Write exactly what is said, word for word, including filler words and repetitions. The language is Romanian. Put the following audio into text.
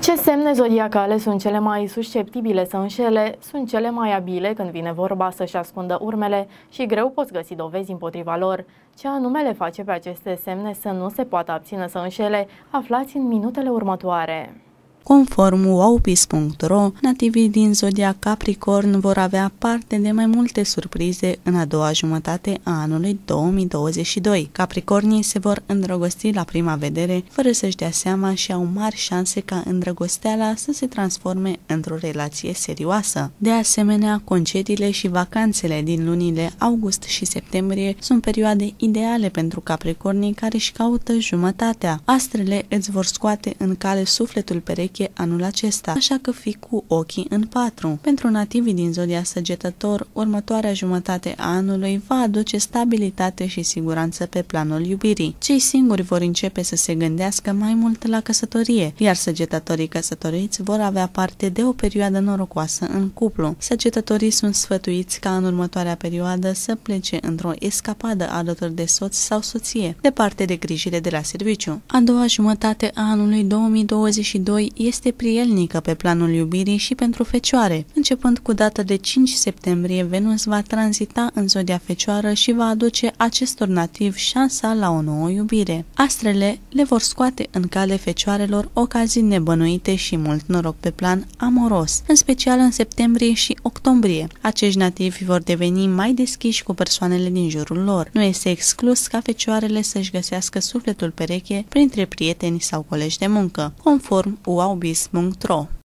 Ce semne zodiacale sunt cele mai susceptibile să înșele, sunt cele mai abile când vine vorba să-și ascundă urmele și greu poți găsi dovezi împotriva lor? Ce anume le face pe aceste semne să nu se poată abține să înșele? Aflați în minutele următoare. Conform wowbiz punct ro, nativii din zodia Capricorn vor avea parte de mai multe surprize în a doua jumătate a anului două mii douăzeci și doi. Capricornii se vor îndrăgosti la prima vedere, fără să-și dea seama, și au mari șanse ca îndrăgosteala să se transforme într-o relație serioasă. De asemenea, concediile și vacanțele din lunile august și septembrie sunt perioade ideale pentru capricornii care își caută jumătatea. Astrele îți vor scoate în cale sufletul pereche anul acesta, așa că fii cu ochii în patru. Pentru nativii din zodia Săgetător, următoarea jumătate a anului va aduce stabilitate și siguranță pe planul iubirii. Cei singuri vor începe să se gândească mai mult la căsătorie, iar săgetătorii căsătoriți vor avea parte de o perioadă norocoasă în cuplu. Săgetătorii sunt sfătuiți ca în următoarea perioadă să plece într-o escapadă alături de soț sau soție, departe de grijile de la serviciu. A doua jumătate a anului două mii douăzeci și doi este prielnică pe planul iubirii și pentru fecioare. Începând cu data de cinci septembrie, Venus va tranzita în zodia Fecioară și va aduce acestor nativi șansa la o nouă iubire. Astrele le vor scoate în cale fecioarelor ocazii nebănuite și mult noroc pe plan amoros, în special în septembrie și octombrie. Acești nativi vor deveni mai deschiși cu persoanele din jurul lor. Nu este exclus ca fecioarele să-și găsească sufletul pereche printre prieteni sau colegi de muncă, conform wowbiz punct ro.